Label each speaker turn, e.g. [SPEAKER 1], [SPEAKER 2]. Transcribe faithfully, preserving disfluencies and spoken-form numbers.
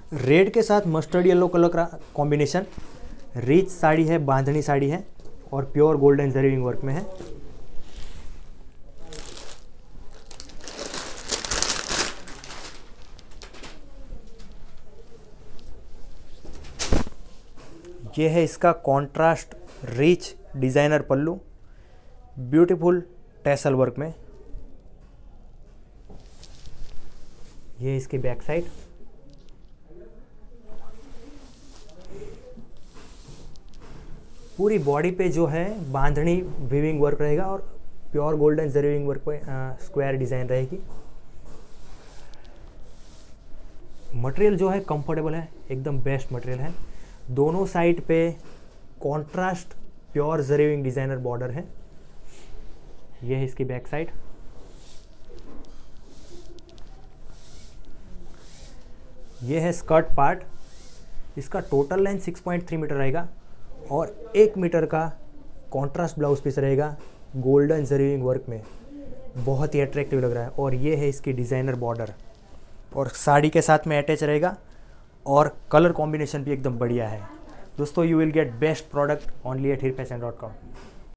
[SPEAKER 1] Red के साथ mustard yellow colour का कॉम्बिनेशन। रिच साड़ी है, बांधनी साड़ी है और प्योर गोल्डन जरी वर्क में है। ये है इसका contrast rich designer pallu, beautiful tassel work में। ये है इसकी बैक साइड। पूरी बॉडी पे जो है बांधनी वीविंग वर्क रहेगा और pure golden zari weaving work पे स्क्वायर डिज़ाइन रहेगी। मटेरियल जो है कंफर्टेबल है, एकदम बेस्ट मटेरियल है। दोनों साइड पे contrast pure zari weaving designer border है। ये है इसकी बैक साइड। ये है स्कर्ट पार्ट। इसका total length six point three metre रहेगा और एक मीटर का कॉन्ट्रास्ट ब्लाउज पीस रहेगा गोल्डन जरी वीविंग वर्क में। बहुत ही अट्रैक्टिव लग रहा है। और ये है इसकी डिज़ाइनर बॉर्डर और साड़ी के साथ में अटैच रहेगा और कलर कॉम्बिनेशन भी एकदम बढ़िया है। दोस्तों, you will get best product only at Heer fashion dot com.